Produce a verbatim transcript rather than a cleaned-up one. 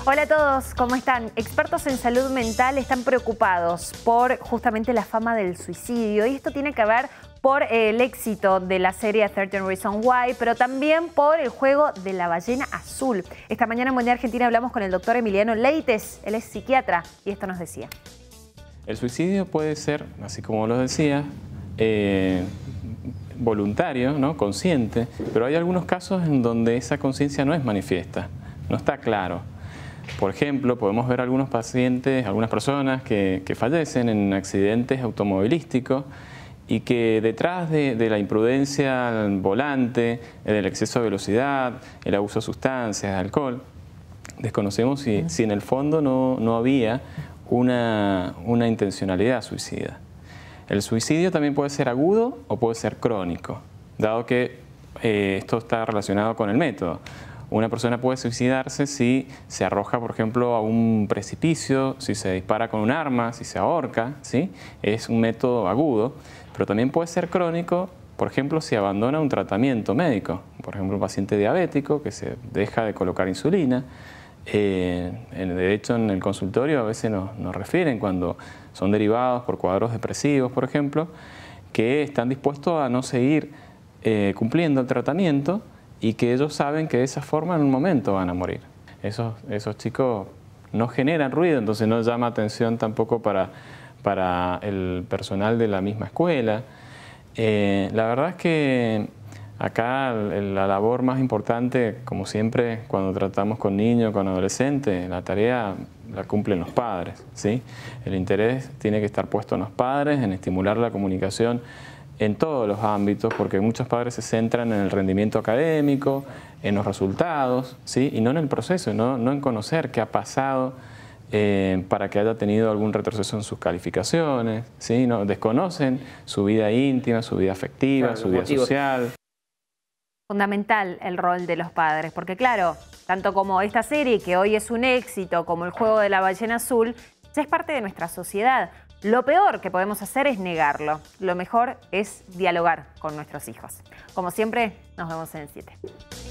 Hola a todos, ¿cómo están? Expertos en salud mental están preocupados por justamente la fama del suicidio, y esto tiene que ver por el éxito de la serie trece Reasons Why, pero también por el juego de la ballena azul. Esta mañana en Mundial Argentina hablamos con el doctor Emiliano Leites, él es psiquiatra, y esto nos decía. El suicidio puede ser, así como lo decía, eh, voluntario, ¿no? Consciente, pero hay algunos casos en donde esa conciencia no es manifiesta, no está claro. Por ejemplo, podemos ver algunos pacientes, algunas personas que, que fallecen en accidentes automovilísticos y que detrás de, de la imprudencia al volante, del exceso de velocidad, el abuso de sustancias, alcohol, desconocemos si, si en el fondo no, no había una, una intencionalidad suicida. El suicidio también puede ser agudo o puede ser crónico, dado que eh, esto está relacionado con el método. Una persona puede suicidarse si se arroja, por ejemplo, a un precipicio, si se dispara con un arma, si se ahorca, ¿sí? Es un método agudo, pero también puede ser crónico, por ejemplo, si abandona un tratamiento médico. Por ejemplo, un paciente diabético que se deja de colocar insulina. Eh, de hecho, en el consultorio a veces nos, nos refieren cuando son derivados por cuadros depresivos, por ejemplo, que están dispuestos a no seguir eh, cumpliendo el tratamiento y que ellos saben que de esa forma en un momento van a morir. Esos, esos chicos no generan ruido, entonces no llama atención tampoco para, para el personal de la misma escuela. Eh, la verdad es que acá la labor más importante, como siempre, cuando tratamos con niños, con adolescentes, la tarea la cumplen los padres, ¿sí? El interés tiene que estar puesto en los padres, en estimular la comunicación en todos los ámbitos, porque muchos padres se centran en el rendimiento académico, en los resultados, ¿sí? Y no en el proceso, no, no en conocer qué ha pasado eh, para que haya tenido algún retroceso en sus calificaciones, ¿sí? No, desconocen su vida íntima, su vida afectiva, claro, su vida motivos. social. Fundamental el rol de los padres, porque claro, tanto como esta serie, que hoy es un éxito, como el juego de la ballena azul, ya es parte de nuestra sociedad. Lo peor que podemos hacer es negarlo. Lo mejor es dialogar con nuestros hijos. Como siempre, nos vemos en el siete.